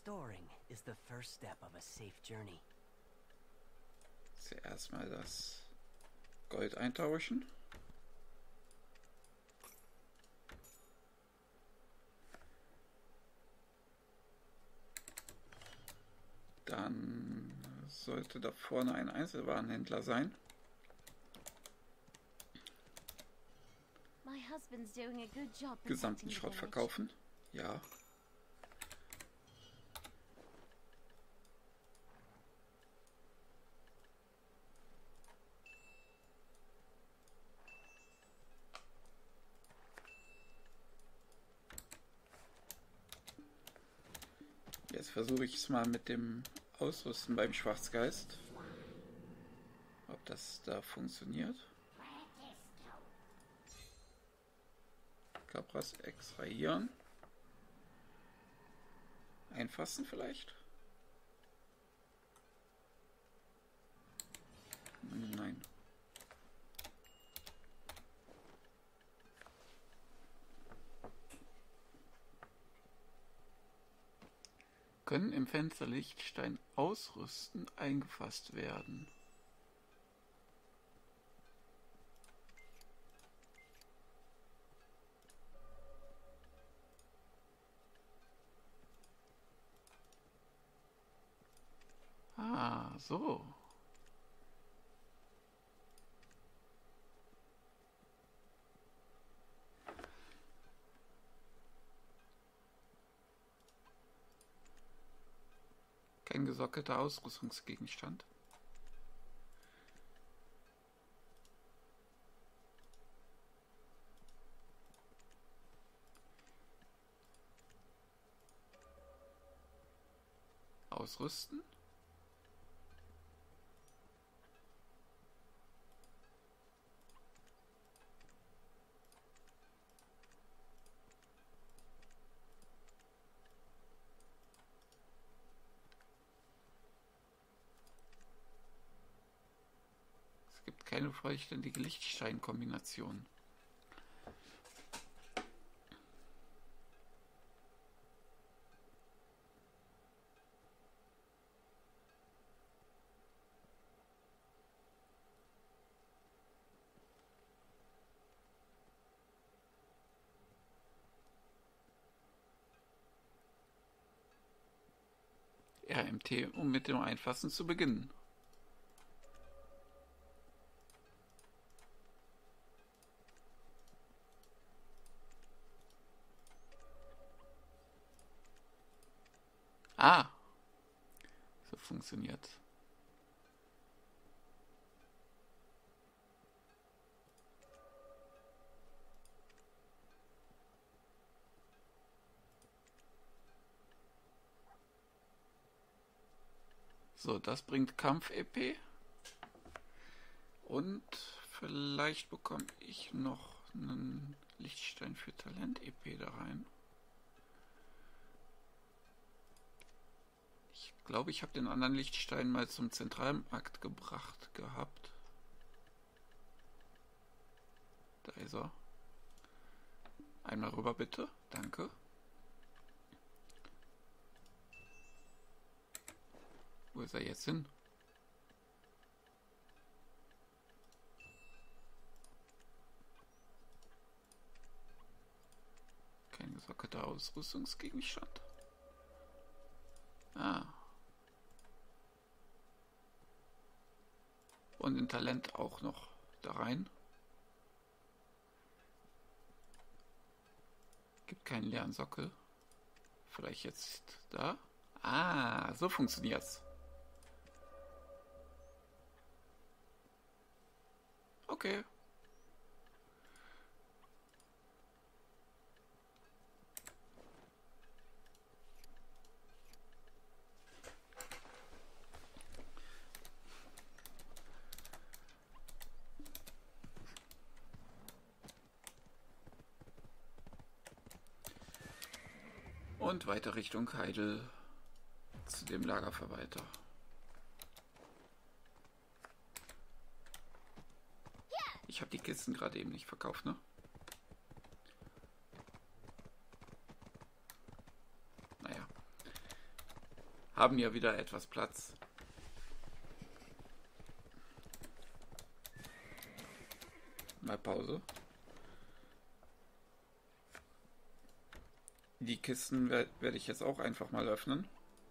Storing is the first step of a safe journey. Zuerst mal das Gold eintauschen. Dann sollte da vorne ein Einzelwarenhändler sein. My husband's doing a good job Gesamten protecting the Schrott village. verkaufen. Ja. Jetzt versuche ich es mal mit dem Ausrüsten beim Schwarzgeist. Ob das da funktioniert. Capras extrahieren. Einfassen vielleicht? Nein. Können im Fenster Lichtstein ausrüsten eingefasst werden. Ah, so. Kein gesockelter Ausrüstungsgegenstand. Ausrüsten. Es gibt keine vollständige Lichtsteinkombination. RMT, um mit dem Einfassen zu beginnen. Ah, so funktioniert. So, das bringt Kampf-EP. Und vielleicht bekomme ich noch einen Lichtstein für Talent-EP da rein. Ich glaube, ich habe den anderen Lichtstein mal zum Zentralmarkt gebracht gehabt. Da ist er. Einmal rüber bitte. Danke. Wo ist er jetzt hin? Kein gesockelter Ausrüstungsgegenstand. Ah. Und den Talent auch noch da rein. Gibt keinen leeren Sockel. Vielleicht jetzt da. Ah, so funktioniert's. Okay. Und weiter Richtung Heidel zu dem Lagerverwalter. Ich habe die Kisten gerade eben nicht verkauft, ne? Naja. haben ja wieder etwas Platz. Mal Pause. Die Kisten werde ich jetzt auch einfach mal öffnen.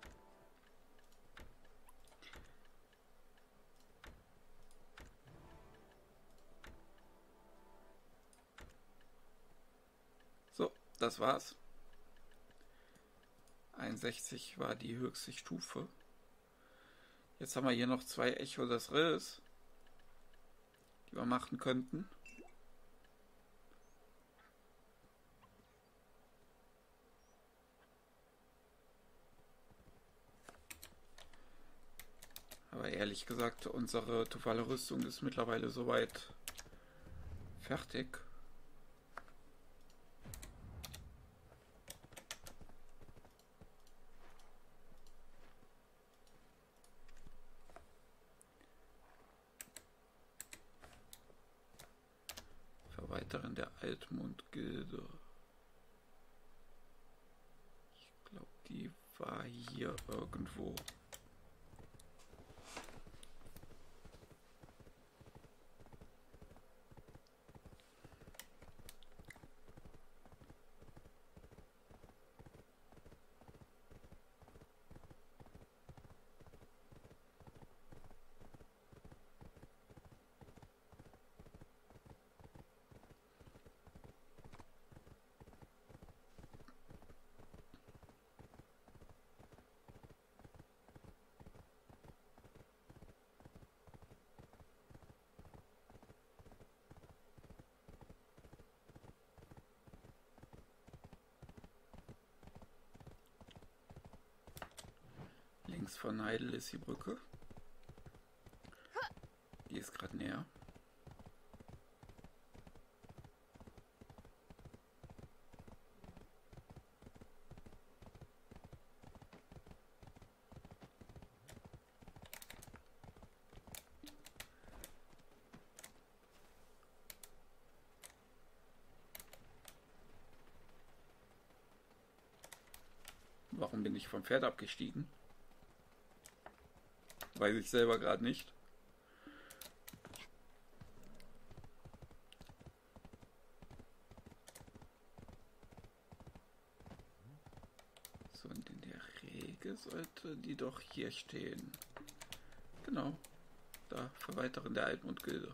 So, das war's. 61 war die höchste Stufe. Jetzt haben wir hier noch 2 Echo des Riss, die wir machen könnten. Aber ehrlich gesagt, unsere totale Rüstung ist mittlerweile soweit fertig. Verweitern der Altmondgilde. Ich glaube, die war hier irgendwo. Links von Heidel ist die Brücke. Die ist gerade näher. Warum bin ich vom Pferd abgestiegen? Weiß ich selber gerade nicht. So, und in der Regel sollte die doch hier stehen. Genau. Da, Verweitern der Altmondgilde.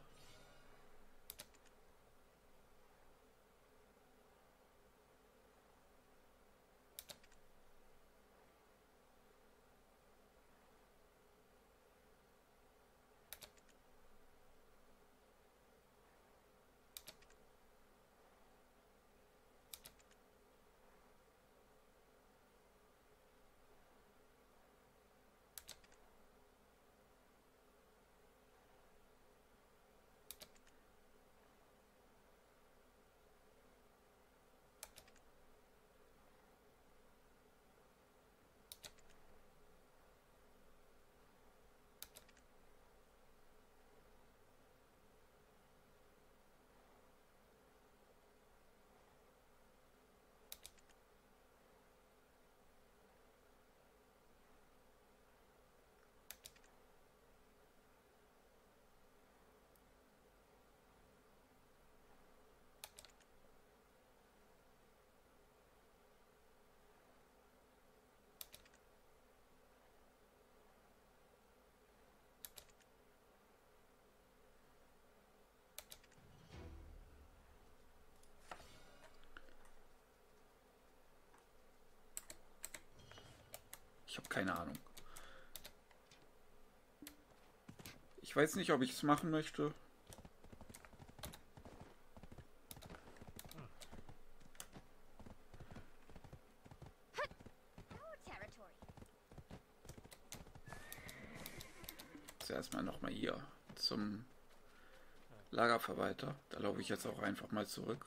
Ich habe keine Ahnung. Ich weiß nicht, ob ich es machen möchte. Zuerst mal nochmal hier zum Lagerverwalter. Da laufe ich jetzt auch einfach mal zurück.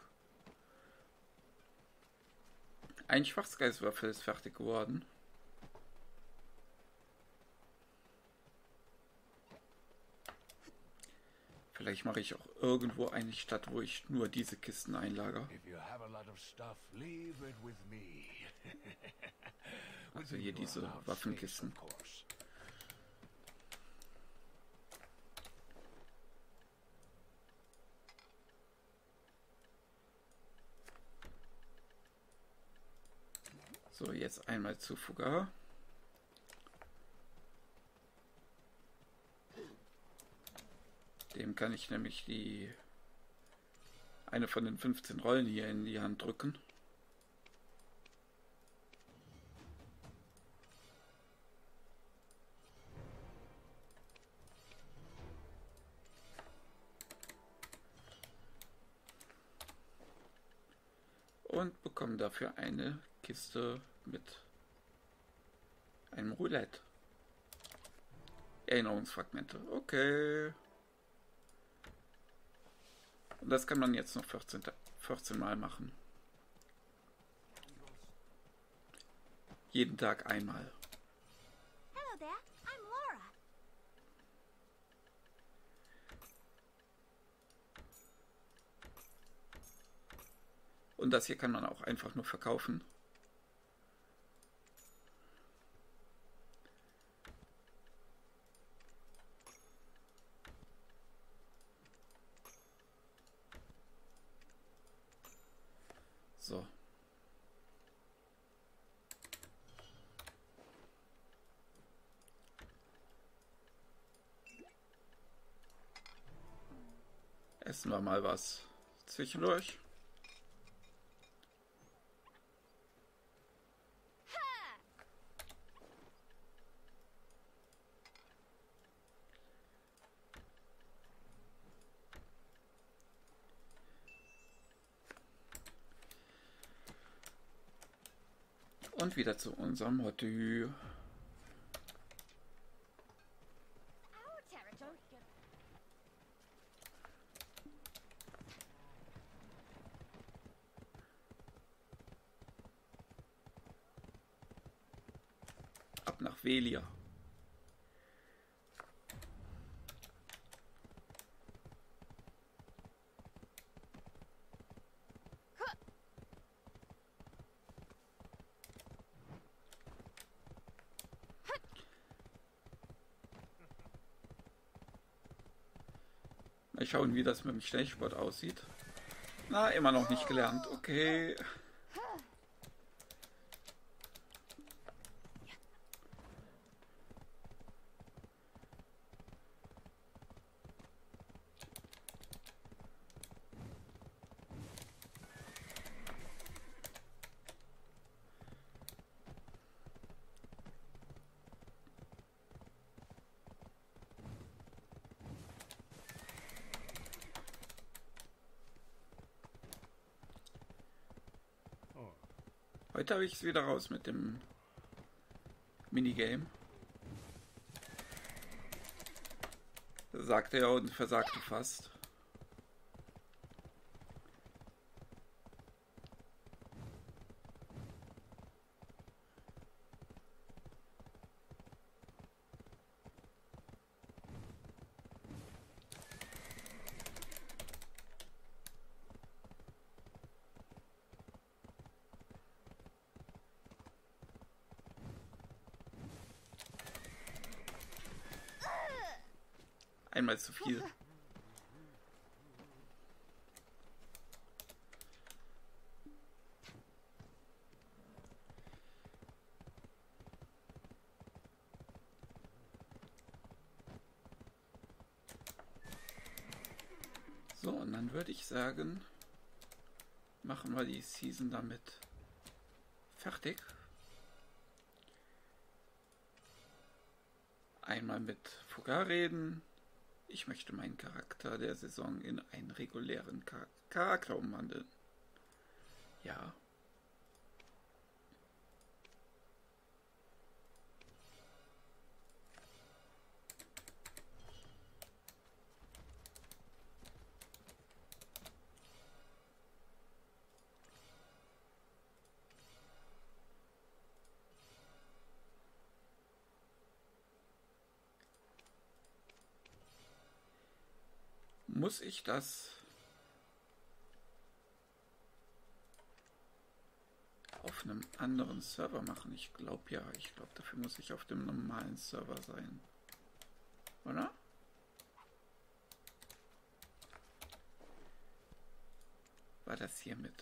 Ein Schwarzgeistwürfel ist fertig geworden. Vielleicht mache ich auch irgendwo eine Stadt, wo ich nur diese Kisten einlager. Also hier diese Waffenkisten. So, jetzt einmal zu Fugar. Dem kann ich nämlich eine von den 15 Rollen hier in die Hand drücken. Und bekommen dafür eine Kiste mit einem Roulette. Erinnerungsfragmente. Okay. Und das kann man jetzt noch 14 Mal machen. Jeden Tag einmal. Hello there, I'm Laura. Und das hier kann man auch einfach nur verkaufen. So. Essen wir mal was zwischendurch. Und wieder zu unserem Hottie. Our territory. Ab nach Velia. Mal schauen, wie das mit dem Schnellsport aussieht. Na, immer noch nicht gelernt. Okay. Heute habe ich es wieder raus mit dem Minigame. Sagte er und versagte fast. Einmal zu viel. So, und dann würde ich sagen, machen wir die Season damit fertig. Einmal mit Fugar reden. Ich möchte meinen Charakter der Saison in einen regulären Charakter umwandeln. Ja. Muss ich das auf einem anderen Server machen? Ich glaube ja. Ich glaube, dafür muss ich auf dem normalen Server sein. Oder? War das hier mit?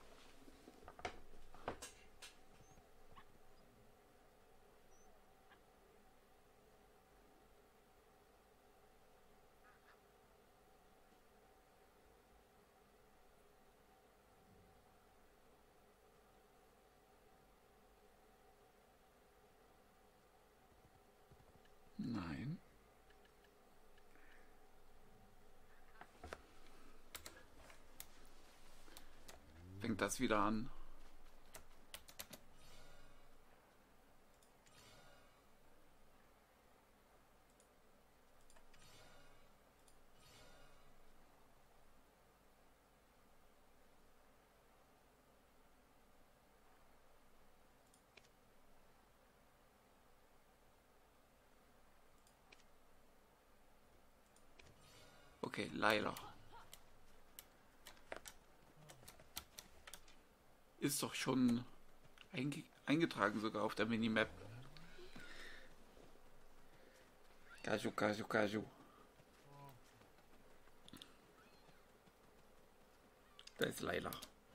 Nein. Fängt das wieder an? Okay, Layla. Ist doch schon eingetragen sogar auf der Minimap. Kaju, Kaju, Kaju. Da ist Layla.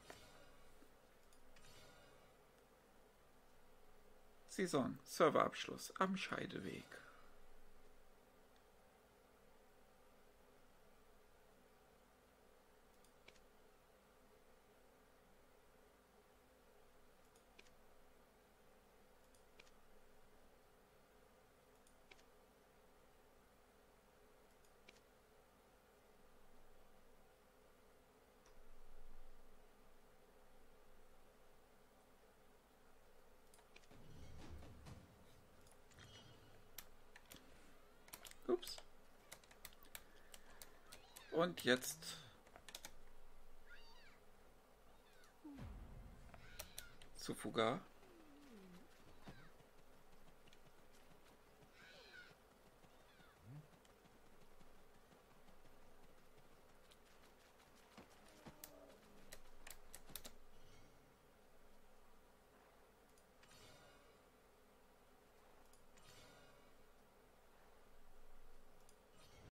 Saison, Serverabschluss am Scheideweg. Ups. Und jetzt zu Fuga.